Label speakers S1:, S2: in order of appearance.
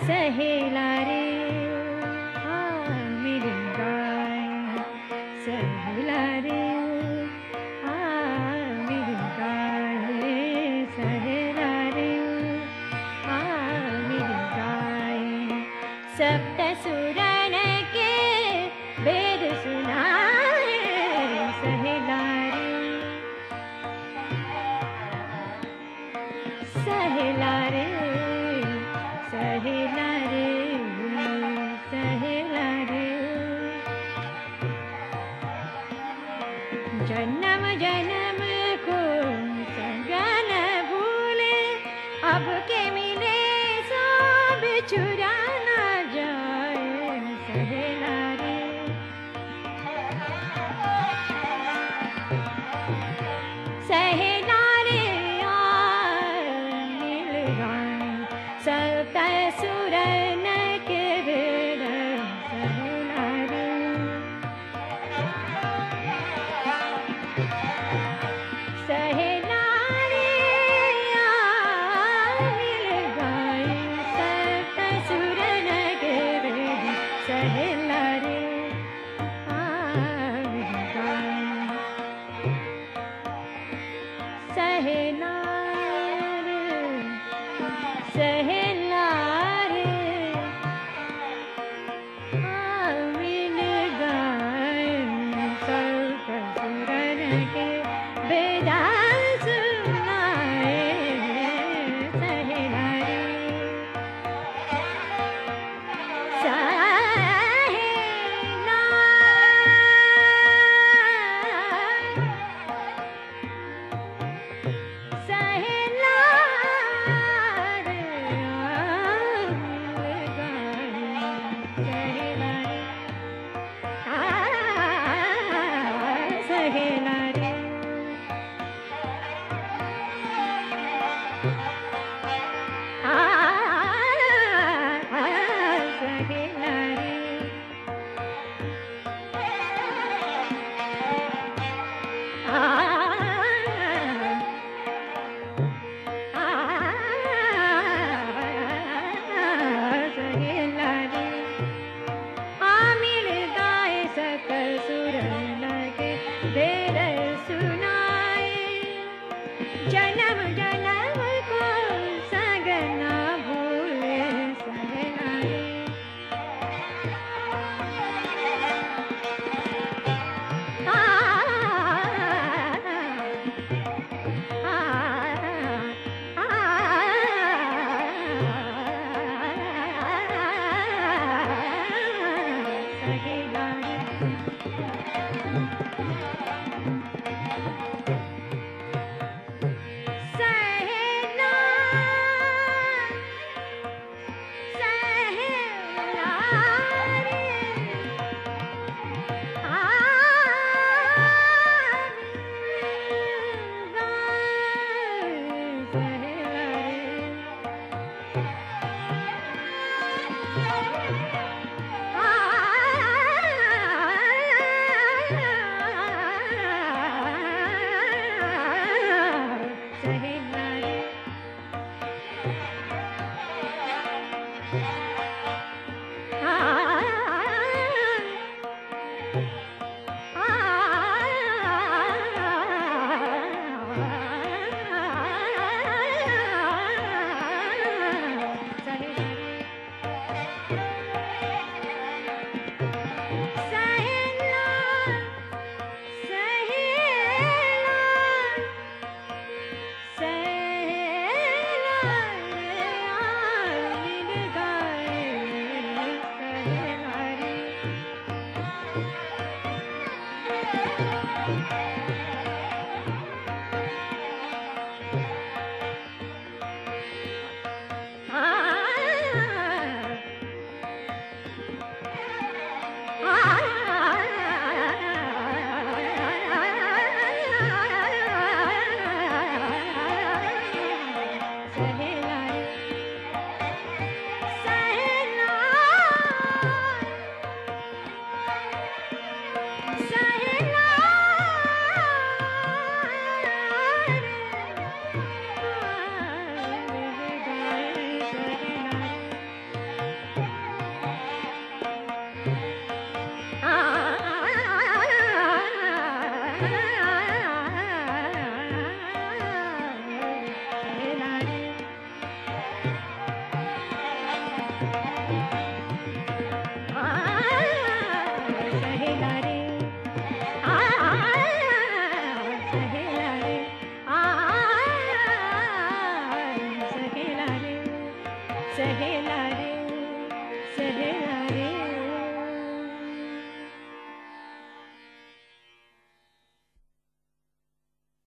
S1: सहेला रे आ मेरी गाय, सहेला रे आ मेरी गाय, सहेला रे आ मेरी गाय। सप्त सुरन के वेद सुनाए, सहेला रे सहेला रे सहेला रे सहेला रे। जन्म जन्म को संगन भूले, अब के मिले सो बिछुड़ा न जाए, सहेला रे सहेला रे आ मिल गाए। सप्त सुरन के वेद, सहेला रे सहेला रे आ मिल गाए। सप्त सुरन के वेद, सहेला रे आ मिल गाए। सहेला रे सहेला रे आ मिल गाए। सप्त सुरन के वेद सुनाए, सहेला रे सहेला सहेला रे आ मिल गाए। सहेला रे सहेला रे सहेला रे सहेला रे आ मिल गाए। सकल सुरन के वेद सुनाए, जन्म जन्म को संग न भूले, सहेला रे सहेला रे सहेला सहेला रे आ मिल गाए, सहेला सहेला रे सहेला